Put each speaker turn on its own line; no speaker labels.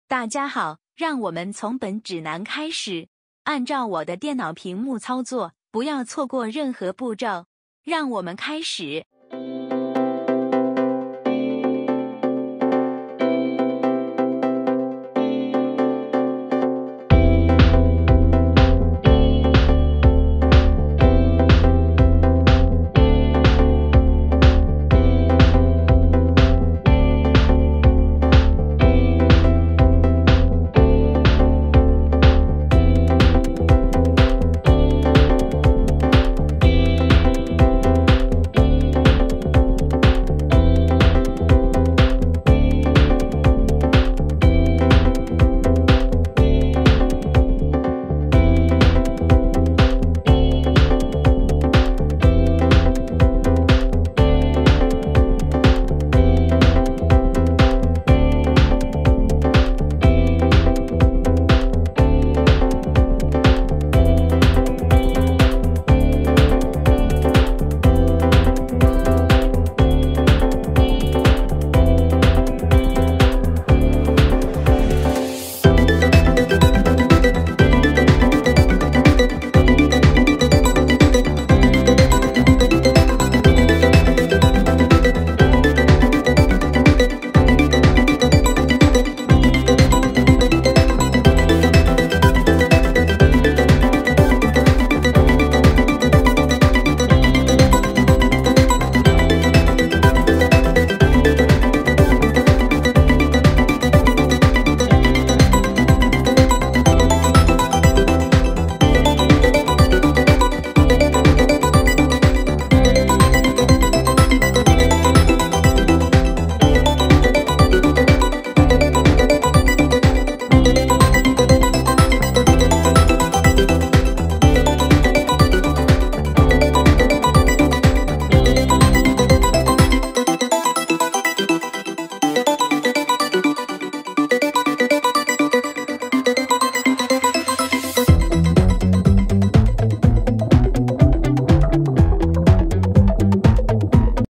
大家好，让我们从本指南开始，按照我的电脑屏幕操作，不要错过任何步骤。让我们开始。